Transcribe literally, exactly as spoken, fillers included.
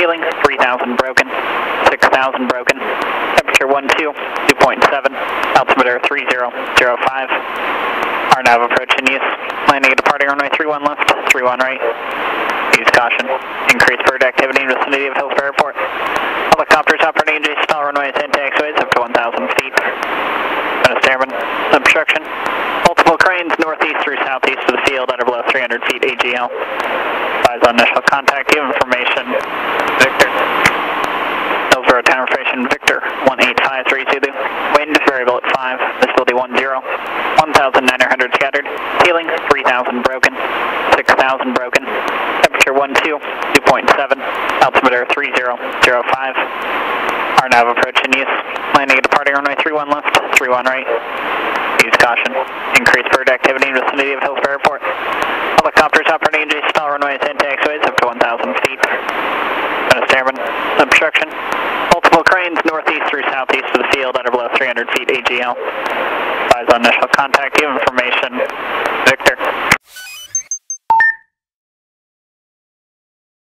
Ceiling three thousand broken, six thousand broken. Temperature one two, two point seven. Altimeter three zero zero five. R nav approach in use. Landing and departing runway three one left, three one right. Use caution. Increased bird activity in vicinity of Hillsborough Airport. Helicopters operating in J S T L runways and taxiways up to one thousand feet. Menace Airman, obstruction. Multiple cranes northeast through southeast of the field under below three hundred feet A G L. Advise on initial contact. Give information. Victor. Hillsborough Tower Station Victor one eight five three Zulu. Wind variable at five. Visibility one zero. one thousand nine hundred scattered. Ceiling three thousand broken. six thousand broken. Temperature one two, two point seven. Altimeter three zero zero five. R nav approach in use. Landing and departing runway three one left, three one right. Use caution. Increased bird activity in vicinity of Hillsborough Airport. Helicopters operating in J S T L runways and taxiways up to one thousand feet. Menace Airman, obstruction. Multiple cranes northeast through southeast of the field under below three hundred feet A G L. Advise on initial contact. Give information. Victor.